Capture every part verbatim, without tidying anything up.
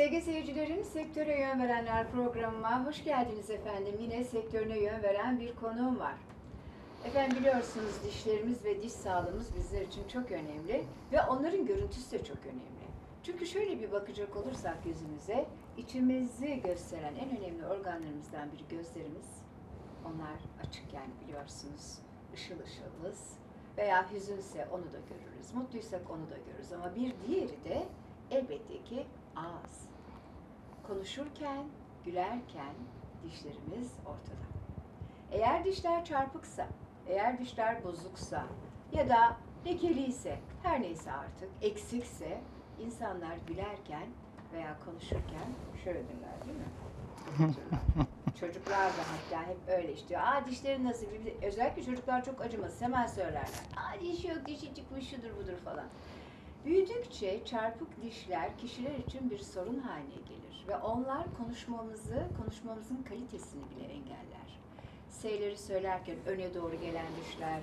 Sevgili seyircilerim, Sektöre Yön Verenler programıma hoş geldiniz efendim. Yine sektörüne yön veren bir konuğum var. Efendim biliyorsunuz dişlerimiz ve diş sağlığımız bizler için çok önemli ve onların görüntüsü de çok önemli. Çünkü şöyle bir bakacak olursak yüzümüze, içimizi gösteren en önemli organlarımızdan biri gözlerimiz. Onlar açıkken biliyorsunuz ışıl ışılız veya hüzünse onu da görürüz, mutluysak onu da görürüz ama bir diğeri de elbette ki ağız. Konuşurken, gülerken dişlerimiz ortada. Eğer dişler çarpıksa, eğer dişler bozuksa ya da lekeliyse, her neyse artık eksikse insanlar gülerken veya konuşurken şöyledirler değil mi? Çocuklar da hatta hep öyle işte. Aa dişlerin nasıl? Özellikle çocuklar çok acımasız hemen söylerler. Aa diş yok, dişi çıkmış şudur budur falan. Büyüdükçe çarpık dişler kişiler için bir sorun haline gelir ve onlar konuşmamızı, konuşmamızın kalitesini bile engeller. S'leri söylerken öne doğru gelen dişler,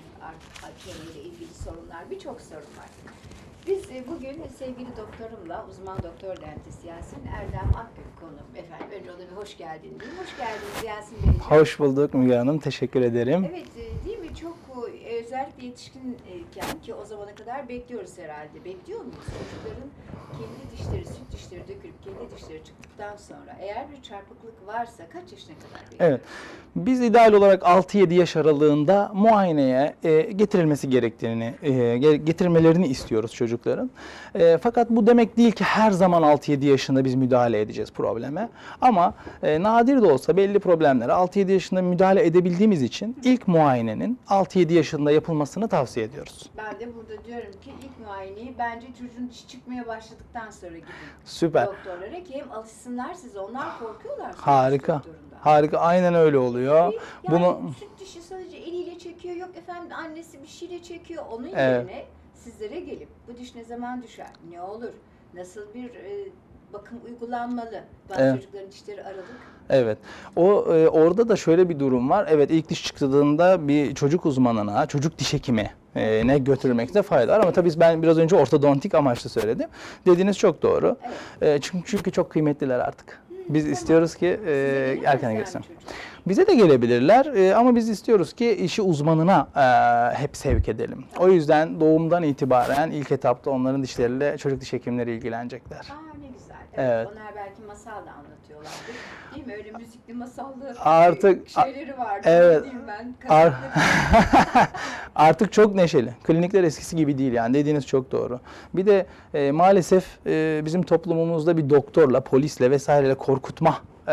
arka ilgili sorunlar, birçok sorun var. Biz bugün sevgili doktorumla, uzman doktor dentist Yasin Erdem Akgök konuğum efendim. Önce ona bir hoş geldin diyeyim. Hoş geldiniz Yasin Beyciğim. Hoş bulduk Müge Hanım, teşekkür ederim. Evet, değil mi? Çok özellikle yetişkinken ki o zamana kadar bekliyoruz herhalde. Bekliyor muyuz? Çocukların kendi dişleri, süt dişleri dökülüp kendi dişleri çıktıktan sonra eğer bir çarpıklık varsa kaç yaşına kadar bekliyoruz? Evet, biz ideal olarak altı yedi yaş aralığında muayeneye e, getirilmesi gerektiğini, e, getirmelerini istiyoruz çocukların. E, fakat bu demek değil ki her zaman altı yedi yaşında biz müdahale edeceğiz probleme. Ama e, nadir de olsa belli problemlere altı yedi yaşında müdahale edebildiğimiz için ilk muayenenin altı yedi yaşında yapılmasını tavsiye ediyoruz. Ben de burada diyorum ki ilk muayeneyi bence çocuğun dişi çıkmaya başladıktan sonra gidin. Süper. Doktorlara ki hem alışsınlar size. Onlar korkuyorlar. Harika. Harika. Aynen öyle oluyor. Yani Bunu süt dişi sadece eliyle çekiyor. Yok efendim annesi bir şeyle çekiyor. Onun Evet. yerine sizlere gelip bu diş ne zaman düşer? Ne olur? Nasıl bir e, bakım uygulanmalı? Bazı Evet. çocukların dişleri aralık. Evet. O e, orada da şöyle bir durum var. Evet, ilk diş çıktığında bir çocuk uzmanına, çocuk diş hekimi e, ne götürmekte fayda var. Ama tabii ben biraz önce ortodontik amaçlı söyledim. Dediğiniz çok doğru. Evet. E, çünkü çünkü çok kıymetliler artık. Biz tamam. istiyoruz ki e, Size gelir erken mi girsin. çocuk? Bize de gelebilirler e, ama biz istiyoruz ki işi uzmanına e, hep sevk edelim. O yüzden doğumdan itibaren ilk etapta onların dişleriyle çocuk diş hekimleri ilgilenecekler. Aa ne güzel. Evet. Evet. Onlar belki masal da anlatıyorlardır. Değil mi? Öyle müzikli masallı Artık- şeyleri vardı. Evet. Değil mi ben? Ar- Kasapları- Artık çok neşeli. Klinikler eskisi gibi değil yani, dediğiniz çok doğru. Bir de e, maalesef e, bizim toplumumuzda bir doktorla, polisle vesaireyle korkutma e,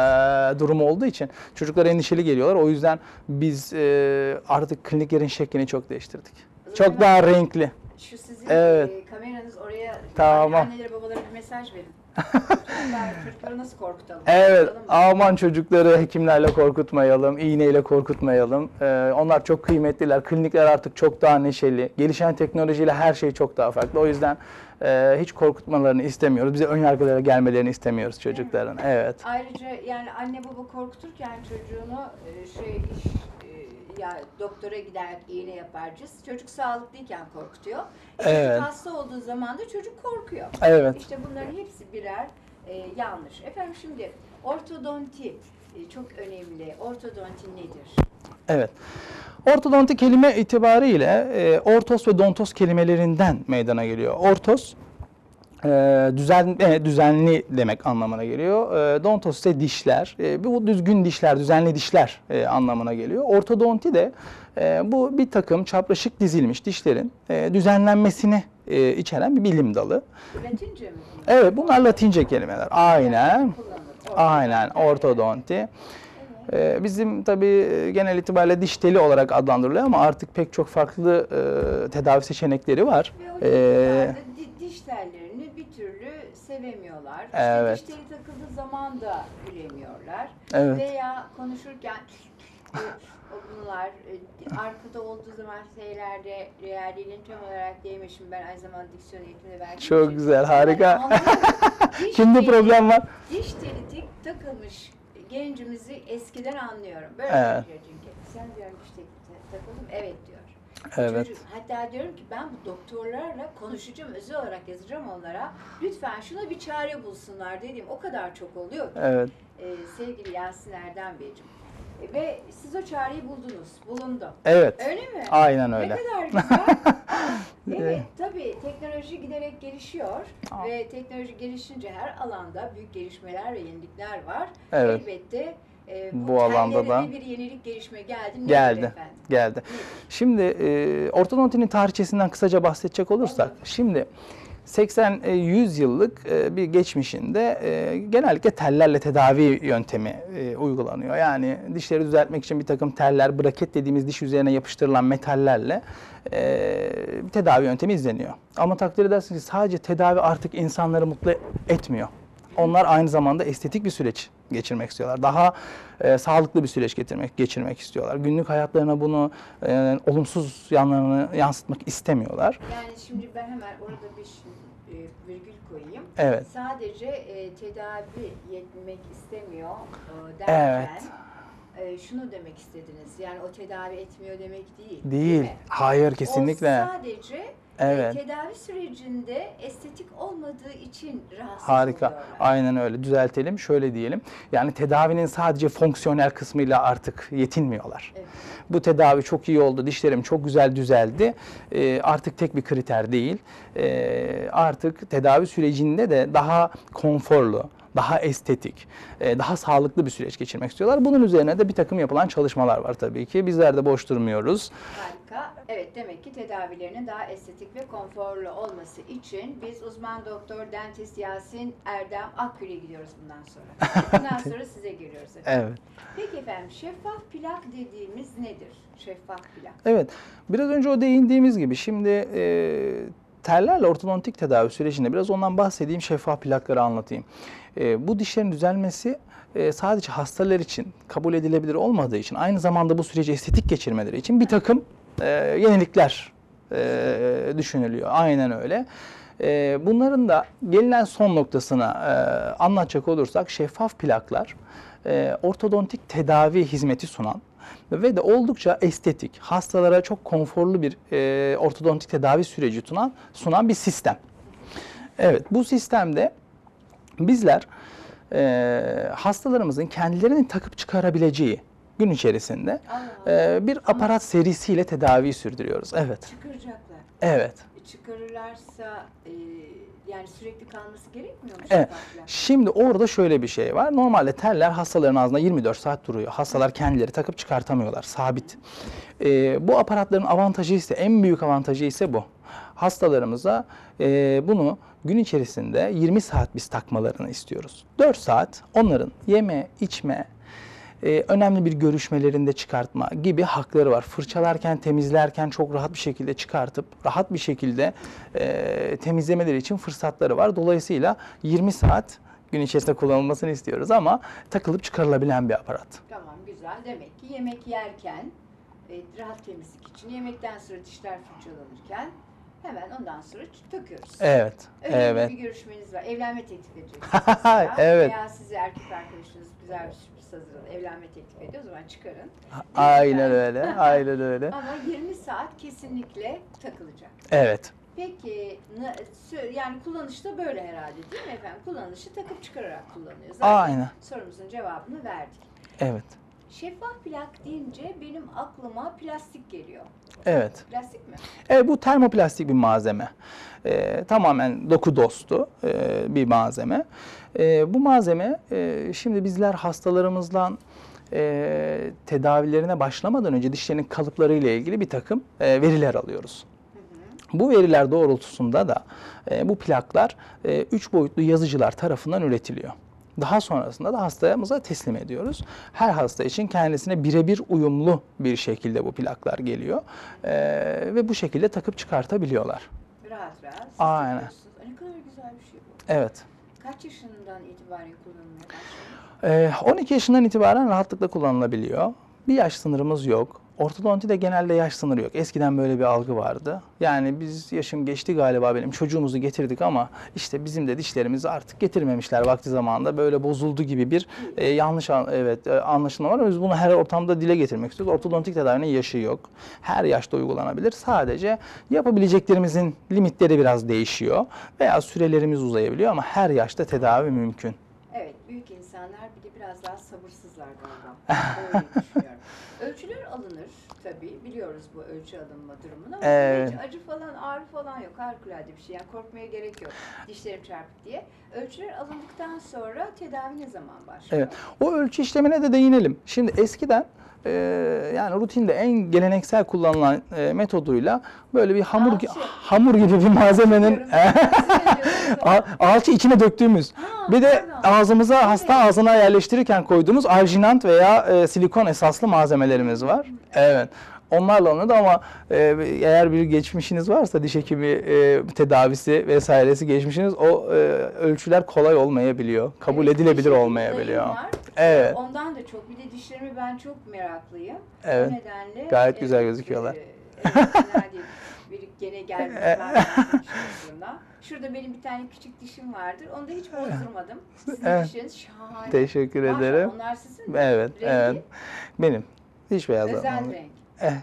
durumu olduğu için çocuklar endişeli geliyorlar. O yüzden biz e, artık kliniklerin şeklini çok değiştirdik. Çok daha renkli. Şu sizin Evet. e, kameranız oraya Tamam. annelere babalara bir mesaj verin. Çocuklar, çocukları nasıl korkutalım? Evet, Korkutalım mı? aman çocukları hekimlerle korkutmayalım, iğneyle korkutmayalım. Ee, onlar çok kıymetliler. Klinikler artık çok daha neşeli. Gelişen teknolojiyle her şey çok daha farklı. O yüzden e, hiç korkutmalarını istemiyoruz. Bize ön yargılara gelmelerini istemiyoruz çocukların. Evet. Ayrıca yani anne baba korkuturken çocuğunu e, şey iş, e, ya doktora gider iğne yaparcız. Çocuk sağlıklıyken korkutuyor. E, Evet. Çocuk hasta olduğu zaman da çocuk korkuyor. Evet. İşte bunların hepsi birer e, yanlış. Efendim şimdi ortodonti e, çok önemli. Ortodonti nedir? Evet. Ortodonti kelime itibariyle e, ortos ve dontos kelimelerinden meydana geliyor. Ortos e, düzen e, düzenli demek anlamına geliyor. E, dontos ise dişler. E, bu düzgün dişler, düzenli dişler e, anlamına geliyor. Ortodonti de e, bu bir takım çapraşık dizilmiş dişlerin e, düzenlenmesini e, içeren bir bilim dalı. Latince mi? Evet, bunlar Latince kelimeler. Aynen. Kullanılır. Aynen, ortodonti. Ee, bizim tabii genel itibariyle diş teli olarak adlandırılıyor ama artık pek çok farklı e, tedavi seçenekleri var. Ve o Ee, çocuklar da di- diş tellerini bir türlü sevemiyorlar. İşte Evet. diş teli takıldığı zaman da gülemiyorlar. Evet. Veya konuşurken o bunlar e, arkada olduğu zaman şeylerde realliğinin tam olarak değmişim. Ben aynı zamanda diksiyon eğitimi de verdiğim Çok için. güzel, harika. Yani anlıyorum. Diş Kimde teli- problem var? Diş teli tik takılmış gencimizi eskiden anlıyorum. Böyle Evet. diyor çünkü. Sen diyorum diş teli takıldım. Evet diyor. Evet. Çocuk, hatta diyorum ki ben bu doktorlarla konuşacağım, özel olarak yazacağım onlara. Lütfen şuna bir çare bulsunlar dediğim o kadar çok oluyor ki. Evet. Ee, sevgili Yasin Erdem Beyciğim. E, ve siz o çareyi buldunuz, bulundu. Evet. Öyle mi? Aynen öyle. Ne kadar güzel. Evet, tabii teknoloji giderek gelişiyor Aa. ve teknoloji gelişince her alanda büyük gelişmeler ve yenilikler var. Evet. Elbette e, bu, Bu alanda da bir yenilik gelişme geldi. Nedir geldi. efendim? Geldi. Nedir? Şimdi e, ortodontinin tarihçesinden kısaca bahsedecek olursak, Olur. şimdi seksen yüz yıllık e, bir geçmişinde e, genellikle tellerle tedavi yöntemi e, uygulanıyor. Yani dişleri düzeltmek için bir takım teller, braket dediğimiz diş üzerine yapıştırılan metallerle e, bir tedavi yöntemi izleniyor. Ama takdir edersiniz ki sadece tedavi artık insanları mutlu etmiyor. Onlar aynı zamanda estetik bir süreç geçirmek istiyorlar. Daha e, sağlıklı bir süreç getirmek, geçirmek istiyorlar. Günlük hayatlarına bunu e, olumsuz yanlarını yansıtmak istemiyorlar. Yani şimdi ben hemen orada bir şey, e, virgül koyayım. Evet. Sadece e, tedavi yetmek istemiyor e, derken Evet. e, şunu demek istediniz. Yani o tedavi etmiyor demek değil. Değil. mi? Hayır, kesinlikle. O sadece Evet. e, tedavi sürecinde estetik olmadığı için rahatsız Harika. oluyorlar. Aynen öyle. Düzeltelim. Şöyle diyelim. Yani tedavinin sadece fonksiyonel kısmıyla artık yetinmiyorlar. Evet. Bu tedavi çok iyi oldu, dişlerim çok güzel düzeldi. Ee, artık tek bir kriter değil. Ee, artık tedavi sürecinde de daha konforlu, daha estetik, e, daha sağlıklı bir süreç geçirmek istiyorlar. Bunun üzerine de bir takım yapılan çalışmalar var tabii ki. Bizler de boş durmuyoruz. Harika. Evet, demek ki tedavilerinin daha estetik ve konforlu olması için biz uzman doktor dentist Yasin Erdem Akgül'e gidiyoruz bundan sonra. Bundan sonra size geliyoruz efendim. Evet. Peki efendim, şeffaf plak dediğimiz nedir? Şeffaf plak. Evet. Biraz önce o değindiğimiz gibi şimdi e, tellerle ortodontik tedavi sürecinde biraz ondan bahsedeyim, şeffaf plakları anlatayım. E, bu dişlerin düzelmesi e, sadece hastalar için kabul edilebilir olmadığı için, aynı zamanda bu süreci estetik geçirmeleri için bir takım e, yenilikler e, düşünülüyor. Aynen öyle. E, bunların da gelinen son noktasına e, anlatacak olursak, şeffaf plaklar e, ortodontik tedavi hizmeti sunan ve de oldukça estetik, hastalara çok konforlu bir e, ortodontik tedavi süreci sunan, sunan bir sistem. Evet, bu sistemde bizler e, hastalarımızın kendilerinin takıp çıkarabileceği gün içerisinde Allah e, bir aparat serisiyle tedaviyi sürdürüyoruz. Evet, Çıkaracaklar. evet. Çıkarırlarsa e, yani sürekli kalması gerekmiyor mu Evet. şeffaf plak? Şimdi orada şöyle bir şey var. Normalde teller hastaların ağzında yirmi dört saat duruyor. Hastalar kendileri takıp çıkartamıyorlar. Sabit. Ee, bu aparatların avantajı ise, en büyük avantajı ise bu. Hastalarımıza e, bunu gün içerisinde yirmi saat biz takmalarını istiyoruz. dört saat onların yeme, içme, e, önemli bir görüşmelerinde çıkartma gibi hakları var. Fırçalarken, temizlerken çok rahat bir şekilde çıkartıp rahat bir şekilde e, temizlemeleri için fırsatları var. Dolayısıyla yirmi saat gün içerisinde kullanılmasını istiyoruz ama takılıp çıkarılabilen bir aparat. Tamam, güzel. Demek ki yemek yerken e, rahat temizlik için, yemekten sonra dişler fırçalanırken hemen ondan sonra takıyoruz. Evet, Önemli evet. bir görüşmeniz var. Evlenme teklif edeceksiniz mesela. Evet. Veya size erkek arkadaşınız güzel bir sürpriz hazırladı. Evlenme teklif ediyor. O zaman çıkarın. Aynen öyle, aynen öyle. Ama yirmi saat kesinlikle takılacak. Evet. Peki na- sö- yani kullanışta böyle herhalde değil mi efendim? Kullanışı takıp çıkararak kullanıyor. Zaten Aynen. sorumuzun cevabını verdik. Evet. Şeffaf plak deyince benim aklıma plastik geliyor. Evet. Plastik mi? Evet, bu termoplastik bir malzeme. Ee, tamamen doku dostu e, bir malzeme. E, bu malzeme e, şimdi bizler hastalarımızla e, tedavilerine başlamadan önce dişlerinin kalıpları ile ilgili bir takım e, veriler alıyoruz. Bu veriler doğrultusunda da e, bu plaklar e, üç boyutlu yazıcılar tarafından üretiliyor. Daha sonrasında da hastamıza teslim ediyoruz. Her hasta için kendisine birebir uyumlu bir şekilde bu plaklar geliyor. E, ve bu şekilde takıp çıkartabiliyorlar. Rahat rahat. Siz Aynen. takıyorsunuz. Ay, ne kadar güzel bir şey bu. Evet. Kaç yaşından itibaren kullanılmaya başlıyor? E, on iki yaşından itibaren rahatlıkla kullanılabiliyor. Bir yaş sınırımız yok. Ortodontide genelde yaş sınırı yok. Eskiden böyle bir algı vardı. Yani biz yaşım geçti galiba benim çocuğumuzu getirdik ama işte bizim de dişlerimizi artık getirmemişler vakti zamanında böyle bozuldu gibi bir e, yanlış an- evet e, anlaşılma var. Biz bunu her ortamda dile getirmek istiyoruz. Ortodontik tedavinin yaşı yok. Her yaşta uygulanabilir. Sadece yapabileceklerimizin limitleri biraz değişiyor veya sürelerimiz uzayabiliyor ama her yaşta tedavi mümkün. Evet, büyük insanlar bir de biraz daha sabırsızlar galiba. Öyle düşünüyorum. Ölçüler alınır tabii. Biliyoruz bu ölçü alınma durumunu ama Evet. hiç acı falan, ağrı falan yok. Harikulade bir şey. Yani korkmaya gerek yok. Dişlerim çarpık diye. Ölçüler alındıktan sonra tedavi ne zaman başlıyor? Evet. O ölçü işlemine de değinelim. Şimdi eskiden e, yani rutinde en geleneksel kullanılan e, metoduyla böyle bir hamur gi- Alçı. hamur gibi bir malzemenin Diyorum, siz Al- alçı içine döktüğümüz. Ha, Bir de pardon. ağzımıza Evet. hasta ağzına yerleştirirken koyduğumuz arginat veya e, silikon esaslı malzemelerimiz var. Evet. Onlarla alınıyordu ama e, eğer bir geçmişiniz varsa diş hekimi e, tedavisi vesairesi geçmişiniz o e, ölçüler kolay olmayabiliyor. Kabul Evet, edilebilir dişlerim olmayabiliyor. dayım var. Evet. Ondan da çok. Bir de dişlerimi ben çok meraklıyım. Evet. O nedenle Gayet güzel evet, gözüküyorlar. e, evet, fena değil. Bir gene gelmiş var aslında. Şurada benim bir tane küçük dişim vardır. Onu da hiç bozdurmadım. Sizin Evet. dişiniz şahane. Teşekkür Maşallah, ederim. onlar sizin mi? Evet, Rengi? evet. Benim. Diş beyazı. Özel renk. Eh.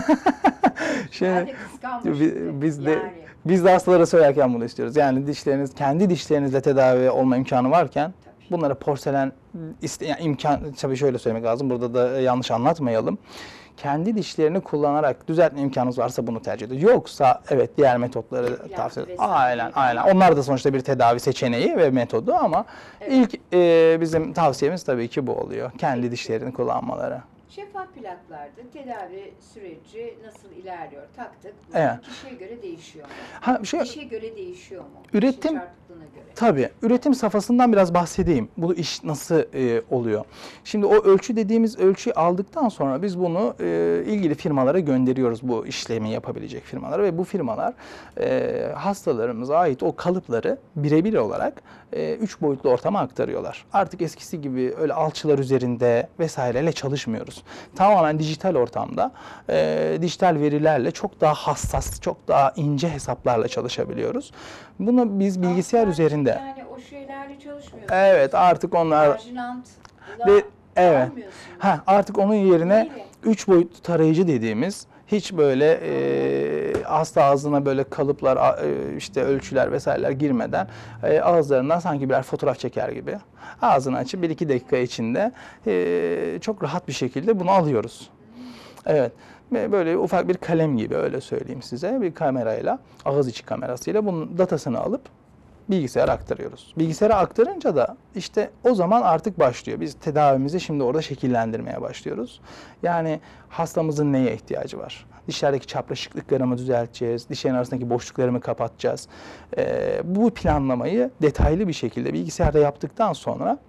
Ben Şimdi de kıskanmıştım. bi- biz de Yani. biz de hastalara söylerken bunu istiyoruz. Yani dişleriniz kendi dişlerinizle tedavi olma imkanı varken Tabii. bunlara porselen iste, yani imkan tabii şöyle söylemek lazım. Burada da yanlış anlatmayalım. Kendi dişlerini kullanarak düzeltme imkanınız varsa bunu tercih edin. Yoksa evet diğer metotları İmplant tavsiye ederim. vesaire. Aynen aynen. Onlar da sonuçta bir tedavi seçeneği ve metodu ama Evet. ilk e, bizim tavsiyemiz tabii ki bu oluyor. Kendi dişlerini kullanmaları. Şeffaf plaklarda tedavi süreci nasıl ilerliyor? Taktık. Evet. Kişiye göre değişiyor mu? Ha şey Dişe göre değişiyor mu? Üretim- Dişin çarpıklığına göre. Tabii. Üretim safhasından biraz bahsedeyim. Bu iş nasıl e, oluyor? Şimdi o ölçü dediğimiz ölçüyü aldıktan sonra biz bunu e, ilgili firmalara gönderiyoruz. Bu işlemi yapabilecek firmalara ve bu firmalar e, hastalarımıza ait o kalıpları birebir olarak e, üç boyutlu ortama aktarıyorlar. Artık eskisi gibi öyle alçılar üzerinde vesaireyle çalışmıyoruz. Tamamen dijital ortamda e, dijital verilerle çok daha hassas, çok daha ince hesaplarla çalışabiliyoruz. Bunu biz bilgisayar Altlar, üzerinde. Yani o şeylerle çalışmıyorsunuz. Evet artık onlar Marjinantla de evet. almıyorsunuz. Ha artık onun yerine Neyle? üç boyutlu tarayıcı dediğimiz hiç böyle e, hasta ağzına böyle kalıplar a- e, işte ölçüler vesaireler girmeden e, ağızlarından sanki birer fotoğraf çeker gibi ağzını açıp bir iki dakika içinde e, çok rahat bir şekilde bunu alıyoruz. Evet. Ve böyle ufak bir kalem gibi öyle söyleyeyim size bir kamerayla ağız içi kamerasıyla bunun datasını alıp bilgisayara aktarıyoruz. Bilgisayara aktarınca da işte o zaman artık başlıyor. Biz tedavimizi şimdi orada şekillendirmeye başlıyoruz. Yani hastamızın neye ihtiyacı var? Dişlerdeki çapraşıklıkları mı düzelteceğiz? Dişlerin arasındaki boşlukları mı kapatacağız? Ee, bu planlamayı detaylı bir şekilde bilgisayarda yaptıktan sonra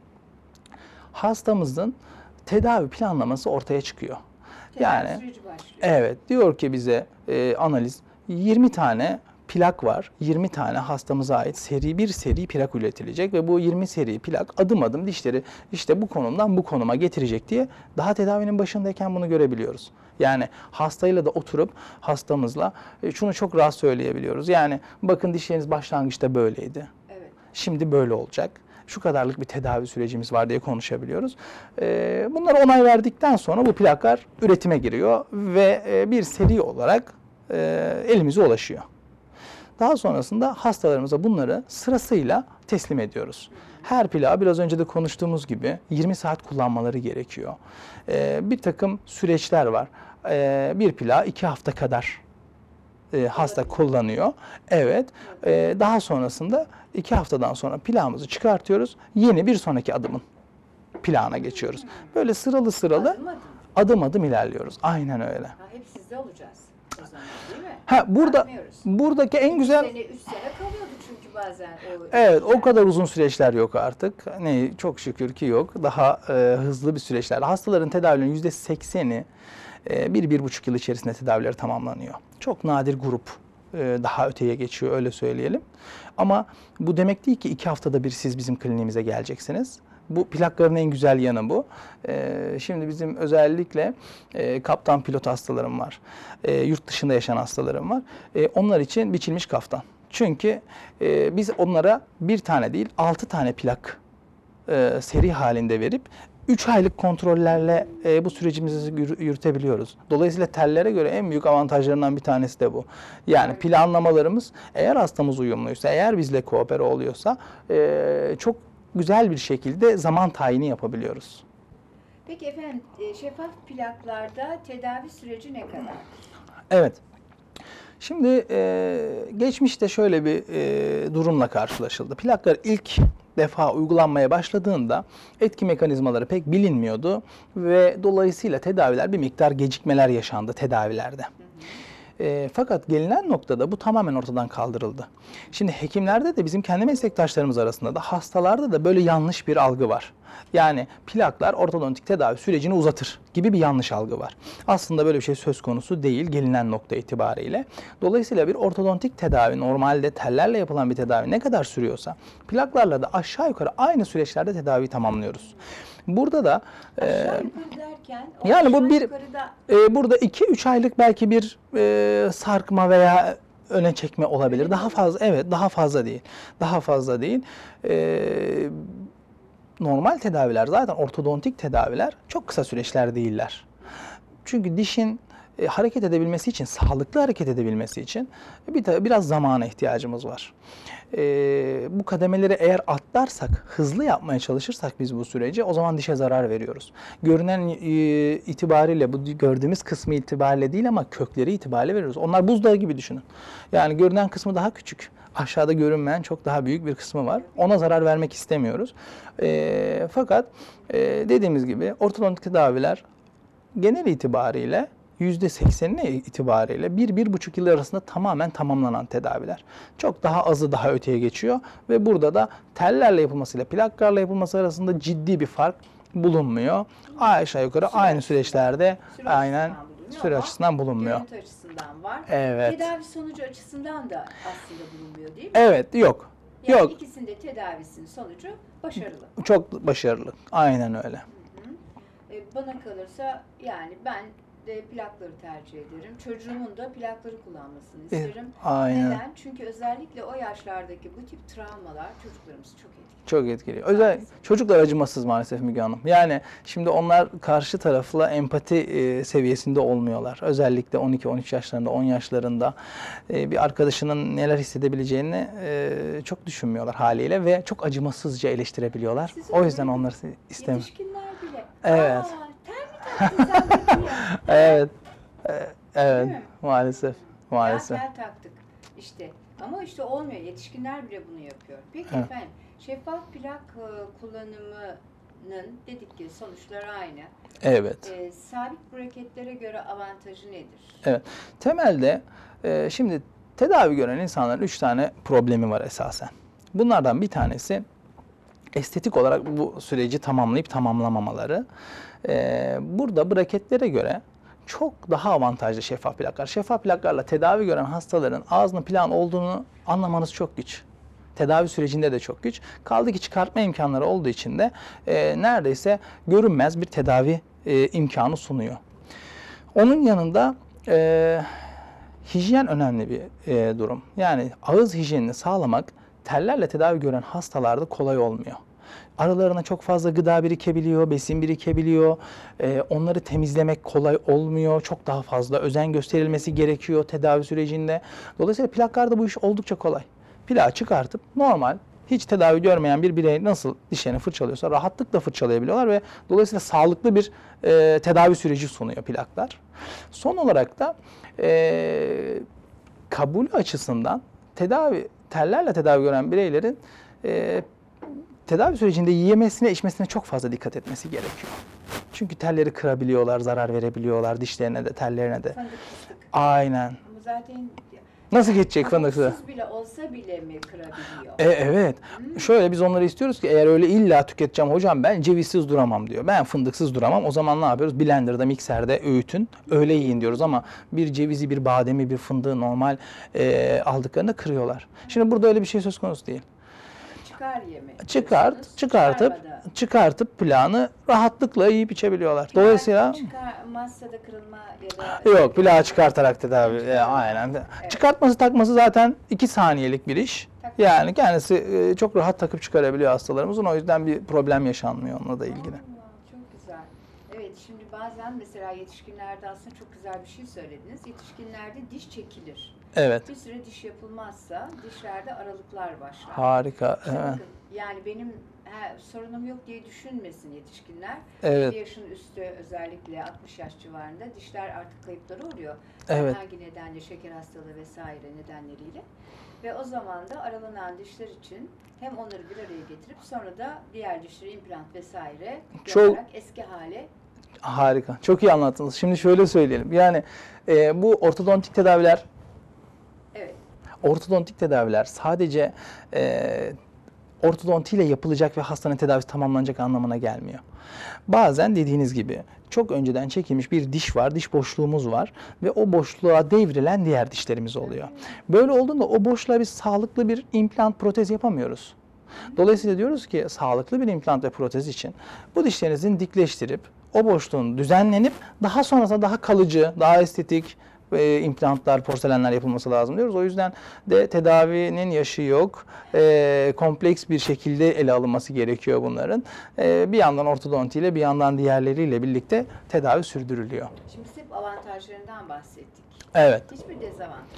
hastamızın tedavi planlaması ortaya çıkıyor. Tedavi Yani süreci başlıyor. evet diyor ki bize e, analiz yirmi tane plak var. yirmi tane hastamıza ait seri bir seri plak üretilecek ve bu yirmi seri plak adım adım dişleri işte bu konumdan bu konuma getirecek diye daha tedavinin başındayken bunu görebiliyoruz. Yani hastayla da oturup hastamızla e, şunu çok rahat söyleyebiliyoruz. Yani bakın dişleriniz başlangıçta böyleydi. Evet. Şimdi böyle olacak. Şu kadarlık bir tedavi sürecimiz var diye konuşabiliyoruz. Ee, bunlara onay verdikten sonra bu plaklar üretime giriyor ve e, bir seri olarak e, elimize ulaşıyor. Daha sonrasında hastalarımıza bunları sırasıyla teslim ediyoruz. Her plağı biraz önce de konuştuğumuz gibi yirmi saat kullanmaları gerekiyor. Ee, bir takım süreçler var. Ee, bir plağı iki hafta kadar e, hasta kullanıyor. Evet. E, daha sonrasında iki haftadan sonra plağımızı çıkartıyoruz. Yeni bir sonraki adımın plağına geçiyoruz. Böyle sıralı sıralı Adım adım. adım adım ilerliyoruz. Aynen öyle. Ha, hep sizde olacağız o zaman değil mi? Ha burada Bırakmıyoruz. buradaki en üç güzel sene, üç sene kalıyordu çünkü bazen. O evet o kadar uzun süreçler yok artık. Ne çok şükür ki yok. Daha e, hızlı bir süreçler. Hastaların tedavilerinin yüzde sekseni e, bir, bir buçuk yıl içerisinde tedavileri tamamlanıyor. Çok nadir grup e, daha öteye geçiyor öyle söyleyelim. Ama bu demek değil ki iki haftada bir siz bizim kliniğimize geleceksiniz. Bu plakların en güzel yanı bu. Ee, şimdi bizim özellikle e, kaptan pilot hastalarım var. E, yurt dışında yaşayan hastalarım var. E, onlar için biçilmiş kaftan. Çünkü e, biz onlara bir tane değil altı tane plak e, seri halinde verip üç aylık kontrollerle e, bu sürecimizi yürü- yürütebiliyoruz. Dolayısıyla tellere göre en büyük avantajlarından bir tanesi de bu. Yani planlamalarımız eğer hastamız uyumluysa, eğer bizle koopere oluyorsa e, çok güzel bir şekilde zaman tayini yapabiliyoruz. Peki efendim, e, şeffaf plaklarda tedavi süreci ne kadar? Evet. Şimdi e, geçmişte şöyle bir e, durumla karşılaşıldı. Plaklar ilk defa uygulanmaya başladığında etki mekanizmaları pek bilinmiyordu ve dolayısıyla tedaviler bir miktar gecikmeler yaşandı tedavilerde. E, fakat gelinen noktada bu tamamen ortadan kaldırıldı. Şimdi hekimlerde de bizim kendi meslektaşlarımız arasında da hastalarda da böyle yanlış bir algı var. Yani plaklar ortodontik tedavi sürecini uzatır gibi bir yanlış algı var. Aslında böyle bir şey söz konusu değil gelinen nokta itibariyle. Dolayısıyla bir ortodontik tedavi normalde tellerle yapılan bir tedavi ne kadar sürüyorsa plaklarla da aşağı yukarı aynı süreçlerde tedaviyi tamamlıyoruz. Burada da Aşağı e, yukarı derken, o yani bu aşağı bir yukarıda e, burada iki üç aylık belki bir e, sarkma veya öne çekme olabilir. Öyle Daha mi? fazla evet daha fazla değil. Daha fazla değil. E, normal tedaviler zaten ortodontik tedaviler çok kısa süreçler değiller. Çünkü dişin e, hareket edebilmesi için, sağlıklı hareket edebilmesi için bir de biraz zamana ihtiyacımız var. E, bu kademeleri eğer atlarsak, hızlı yapmaya çalışırsak biz bu süreci o zaman dişe zarar veriyoruz. Görünen e, itibariyle, bu gördüğümüz kısmı itibariyle değil ama kökleri itibariyle veriyoruz. Onlar buzdağı gibi düşünün. Yani görünen kısmı daha küçük. Aşağıda görünmeyen çok daha büyük bir kısmı var. Ona zarar vermek istemiyoruz. E, fakat e, dediğimiz gibi ortodontik tedaviler genel itibariyle yüzde seksenine itibariyle bir bir buçuk yıl arasında tamamen tamamlanan tedaviler. Çok daha azı daha öteye geçiyor ve burada da tellerle yapılmasıyla plaklarla yapılması arasında ciddi bir fark bulunmuyor. Aşağı yukarı Süre aynı açısından- süreçlerde süre aynen açısından bulunuyor süre ama açısından bulunmuyor. görüntü açısından var. Evet. Tedavi sonucu açısından da aslında bulunmuyor değil mi? Evet, yok. Yani Yok. ikisinde tedavisinin sonucu başarılı. Çok başarılı. Aynen öyle. E, bana kalırsa yani ben de plakları tercih ederim. Çocuğumun da plakları kullanmasını isterim. Aynen. Neden? Çünkü özellikle o yaşlardaki bu tip travmalar çocuklarımızı çok etkiliyor. Çok etkili. Özel çocuklar acımasız maalesef Müge Hanım. Yani şimdi onlar karşı tarafla empati e, seviyesinde olmuyorlar. Özellikle on iki on üç yaşlarında, on yaşlarında e, bir arkadaşının neler hissedebileceğini e, çok düşünmüyorlar haliyle ve çok acımasızca eleştirebiliyorlar. Siz O yüzden öyle mi? onları istemiyor. Yetişkinler bile. Evet. Aa, ter mi taktın sen bakayım ya? Evet. E, evet. Değil mi? Maalesef. Maalesef. Ya tel taktık işte. Ama işte olmuyor. Yetişkinler bile bunu yapıyor. Peki Evet. efendim, şeffaf plak e, kullanımının dedik ki sonuçları aynı. Evet. E, sabit braketlere göre avantajı nedir? Evet. Temelde e, şimdi tedavi gören insanların üç tane problemi var esasen. Bunlardan bir tanesi estetik olarak bu süreci tamamlayıp tamamlamamaları. E, burada braketlere göre çok daha avantajlı şeffaf plaklar. Şeffaf plaklarla tedavi gören hastaların ağzının plan olduğunu anlamanız çok güç. Tedavi sürecinde de çok güç. Kaldı ki çıkartma imkanları olduğu için de e, neredeyse görünmez bir tedavi e, imkanı sunuyor. Onun yanında e, hijyen önemli bir e, durum. Yani ağız hijyenini sağlamak tellerle tedavi gören hastalarda kolay olmuyor. Aralarına çok fazla gıda birikebiliyor, besin birikebiliyor. E, onları temizlemek kolay olmuyor. Çok daha fazla özen gösterilmesi gerekiyor tedavi sürecinde. Dolayısıyla plaklarda bu iş oldukça kolay. Plağı çıkartıp normal, hiç tedavi görmeyen bir birey nasıl dişlerini fırçalıyorsa rahatlıkla fırçalayabiliyorlar ve dolayısıyla sağlıklı bir e, tedavi süreci sunuyor plaklar. Son olarak da e, kabul açısından tedavi tellerle tedavi gören bireylerin e, tedavi sürecinde yemesine, içmesine çok fazla dikkat etmesi gerekiyor. Çünkü telleri kırabiliyorlar, zarar verebiliyorlar dişlerine de, tellerine de. Fındık fıstık. Aynen. Ama zaten Nasıl geçecek fındıksı? kabuksuz bile olsa bile mi kırabiliyor? E, evet. Şöyle biz onları istiyoruz ki eğer öyle illa tüketeceğim hocam ben cevizsiz duramam diyor. Ben fındıksız duramam. O zaman ne yapıyoruz? Blender'da, mikserde öğütün. Öyle yiyin diyoruz ama bir cevizi, bir bademi, bir fındığı normal e, aldıklarında kırıyorlar. Şimdi burada öyle bir şey söz konusu değil. çıkar yemi. Çıkart, diyorsunuz. çıkartıp Çıkarmadan. çıkartıp pilavını rahatlıkla yiyip içebiliyorlar. Dolayısıyla Çıkarmazsa da kırılma ya da... yok, pilavı çıkartarak tedavi. E, aynen. Evet. Çıkartması takması zaten iki saniyelik bir iş. Tak- Yani kendisi e, çok rahat takıp çıkarabiliyor hastalarımızın. O yüzden bir problem yaşanmıyor onunla da ilgili. Allah, çok güzel. Evet, şimdi bazen mesela yetişkinlerde aslında çok güzel bir şey söylediniz. Yetişkinlerde diş çekilir. Evet. Bir süre diş yapılmazsa dişlerde aralıklar başlar. Harika. İşte Evet. bakın, yani benim he, sorunum yok diye düşünmesin yetişkinler. Evet. elli yaşın üstü özellikle altmış yaş civarında dişler artık kayıplara uğruyor. Evet. Hangi nedenle, şeker hastalığı vesaire nedenleriyle. Ve o zaman da aralanan dişler için hem onları bir araya getirip sonra da diğer dişleri implant vesaire Çok- yaparak eski hale. Harika. Çok iyi anlattınız. Şimdi şöyle söyleyelim. Yani e, bu ortodontik tedaviler Evet. ortodontik tedaviler sadece e, ortodontiyle yapılacak ve hastanın tedavisi tamamlanacak anlamına gelmiyor. Bazen dediğiniz gibi çok önceden çekilmiş bir diş var, diş boşluğumuz var ve o boşluğa devrilen diğer dişlerimiz oluyor. Böyle olduğunda o boşluğa biz sağlıklı bir implant protez yapamıyoruz. Dolayısıyla diyoruz ki sağlıklı bir implant ve protez için bu dişlerinizin dikleştirip o boşluğun düzenlenip daha sonrasında daha kalıcı, daha estetik e, implantlar, porselenler yapılması lazım diyoruz. O yüzden de tedavinin yaşı yok. E, kompleks bir şekilde ele alınması gerekiyor bunların. E, bir yandan ortodontiyle bir yandan diğerleriyle birlikte tedavi sürdürülüyor. Şimdi biz hep avantajlarından bahsettik. Evet. Hiçbir dezavantaj.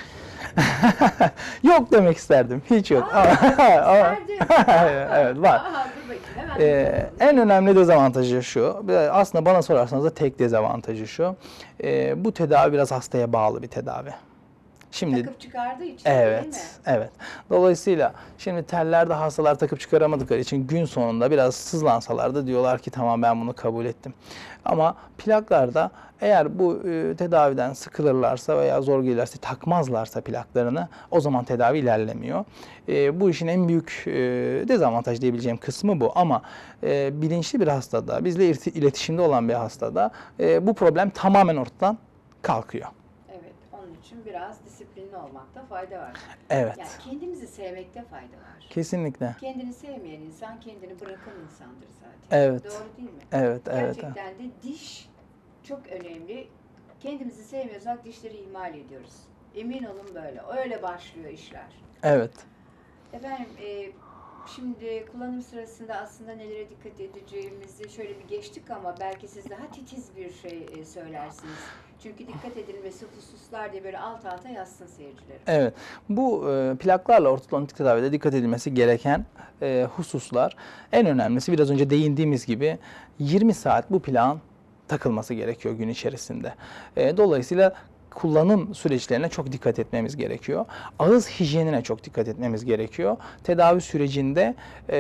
Yok demek isterdim. Hiç yok. Aa, Ama- nerede? Evet, var. Aha, dur bakayım, hemen Ee, bakalım. en önemli dezavantajı şu, aslında bana sorarsanız da tek dezavantajı şu, Ee, bu tedavi biraz hastaya bağlı bir tedavi. Şimdi Takıp çıkardığı için değil mi? evet, evet. Dolayısıyla şimdi tellerde hastalar takıp çıkaramadıkları için gün sonunda biraz sızlansalar da diyorlar ki tamam ben bunu kabul ettim. Ama plaklarda eğer bu e, tedaviden sıkılırlarsa veya zor gelirse takmazlarsa plaklarını o zaman tedavi ilerlemiyor. E, bu işin en büyük e, dezavantaj diyebileceğim kısmı bu ama e, bilinçli bir hastada, bizle irti- iletişimde olan bir hastada e, bu problem tamamen ortadan kalkıyor. Evet, onun için biraz disiplinli olmakta fayda var. Evet, Yani kendimizi sevmekte fayda var. kesinlikle. Kendini sevmeyen insan kendini bırakan insandır zaten. Evet. Doğru değil mi? Evet, evet. Gerçekten de diş çok önemli. Kendimizi sevmiyorsak dişleri ihmal ediyoruz. Emin olun böyle. Öyle başlıyor işler. Evet. Efendim, e, şimdi kullanım sırasında aslında nelere dikkat edeceğimizi şöyle bir geçtik ama belki siz daha titiz bir şey e, söylersiniz. Çünkü dikkat edilmesi hususlar diye böyle alt alta yazsın seyirciler. Evet. Bu e, plaklarla ortodontik tedavide dikkat edilmesi gereken e, hususlar en önemlisi biraz önce değindiğimiz gibi yirmi saat bu plağın takılması gerekiyor gün içerisinde. E, dolayısıyla kullanım süreçlerine çok dikkat etmemiz gerekiyor. Ağız hijyenine çok dikkat etmemiz gerekiyor. Tedavi sürecinde e,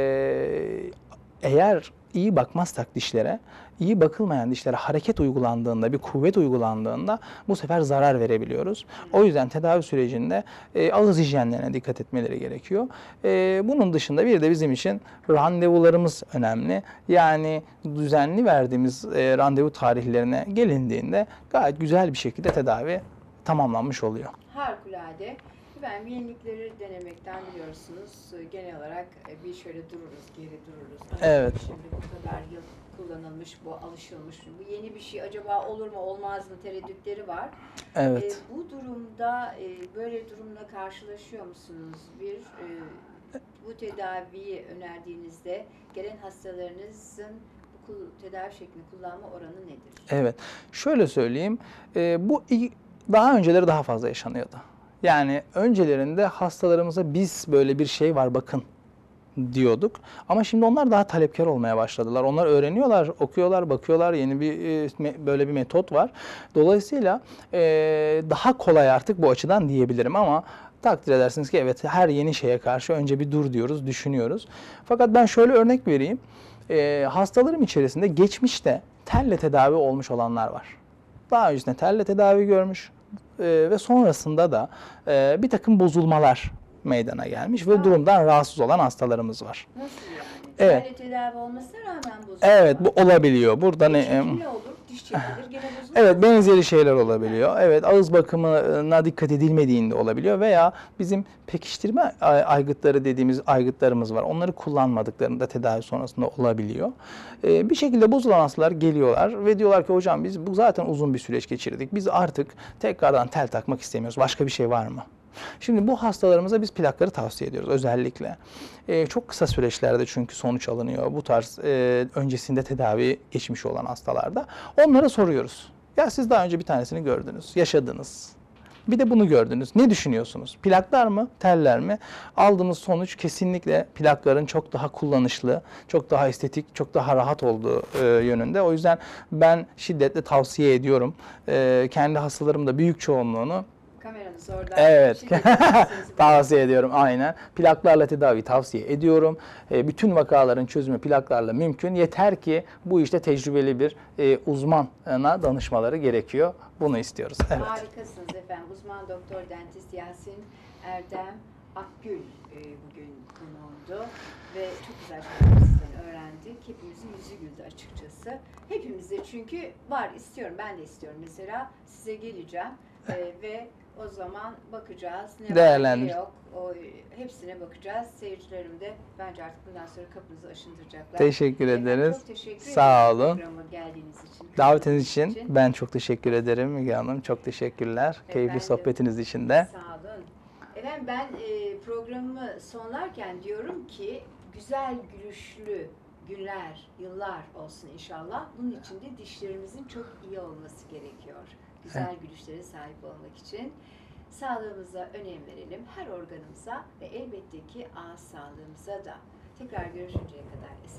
eğer iyi bakmazsak dişlere, iyi bakılmayan dişlere hareket uygulandığında, bir kuvvet uygulandığında bu sefer zarar verebiliyoruz. O yüzden tedavi sürecinde e, ağız hijyenlerine dikkat etmeleri gerekiyor. E, bunun dışında bir de bizim için randevularımız önemli. Yani düzenli verdiğimiz e, randevu tarihlerine gelindiğinde gayet güzel bir şekilde tedavi tamamlanmış oluyor. Harikulade. Efendim yenilikleri denemekten biliyorsunuz genel olarak bir şöyle dururuz, geri dururuz. Evet. Şimdi bu kadar yıl kullanılmış, bu alışılmış, bu yeni bir şey acaba olur mu olmaz mı tereddütleri var. Evet. E, bu durumda e, böyle durumla karşılaşıyor musunuz? Bir e, bu tedaviyi önerdiğinizde gelen hastalarınızın bu tedavi şeklini kullanma oranı nedir? Evet. Şöyle söyleyeyim. e, bu i- daha önceleri daha fazla yaşanıyordu. Yani öncelerinde hastalarımıza biz böyle bir şey var bakın diyorduk. Ama şimdi onlar daha talepkar olmaya başladılar. Onlar öğreniyorlar, okuyorlar, bakıyorlar. Yeni bir e, me- böyle bir metot var. Dolayısıyla e, daha kolay artık bu açıdan diyebilirim ama takdir edersiniz ki evet her yeni şeye karşı önce bir dur diyoruz, düşünüyoruz. Fakat ben şöyle örnek vereyim. E, hastalarım içerisinde geçmişte telle tedavi olmuş olanlar var. Daha öncesinde telle tedavi görmüş e, ve sonrasında da e, bir takım bozulmalar meydana gelmiş ve Aa. durumdan rahatsız olan hastalarımız var. Nasıl yani? Evet. Telle tedavi olmasına rağmen bozulma. Evet, bu olabiliyor. Burada ne? Çünkü ne olur? diş çekilir gene bozulur. Evet, benzeri şeyler olabiliyor. Evet, ağız bakımına dikkat edilmediğinde olabiliyor veya bizim pekiştirme ay- aygıtları dediğimiz aygıtlarımız var. Onları kullanmadıklarında tedavi sonrasında olabiliyor. Ee, bir şekilde bozulan hastalar geliyorlar ve diyorlar ki hocam biz bu zaten uzun bir süreç geçirdik. Biz artık tekrardan tel takmak istemiyoruz. Başka bir şey var mı? Şimdi bu hastalarımıza biz plakları tavsiye ediyoruz özellikle. Ee, çok kısa süreçlerde çünkü sonuç alınıyor bu tarz e, öncesinde tedavi geçmiş olan hastalarda. Onlara soruyoruz. Ya siz daha önce bir tanesini gördünüz, yaşadınız. Bir de bunu gördünüz. Ne düşünüyorsunuz? Plaklar mı, teller mi? Aldığımız sonuç kesinlikle plakların çok daha kullanışlı, çok daha estetik, çok daha rahat olduğu e, yönünde. O yüzden ben şiddetle tavsiye ediyorum. E, kendi hastalarım da büyük çoğunluğunu Kameranız orada. Evet, Şiddetle tavsiyenizi tavsiye ediyorum aynen. Plaklarla tedavi tavsiye ediyorum. E, bütün vakaların çözümü plaklarla mümkün. Yeter ki bu işte tecrübeli bir e, uzmana danışmaları gerekiyor. Bunu istiyoruz. Evet. Harikasınız efendim. Uzman doktor dentist Yasin Erdem Akgül e, bugün konuğumdu ve çok güzel şeyler sizden öğrendik. Hepimizin yüzü güldü açıkçası. Hepimizde çünkü var, istiyorum, ben de istiyorum mesela. Size geleceğim e, ve o zaman bakacağız. Ne var ne Değerlendir. yok. O, hepsine bakacağız. Seyircilerim de bence artık bundan sonra kapınızı aşındıracaklar. Teşekkür Efendim, ederiz. Çok teşekkür Sağ ederim olun. programa geldiğiniz için. Davetiniz için ben çok teşekkür ederim Müge Hanım. Çok teşekkürler. Keyifli Efendim. sohbetiniz için de. Sağ olun. Efendim ben e, programımı sonlarken diyorum ki güzel gülüşlü günler, yıllar olsun inşallah. Bunun için de dişlerimizin çok iyi olması gerekiyor. Güzel gülüşlere sahip olmak için. Sağlığımıza önem verelim, her organımıza ve elbette ki ağız sağlığımıza da. Tekrar görüşünceye kadar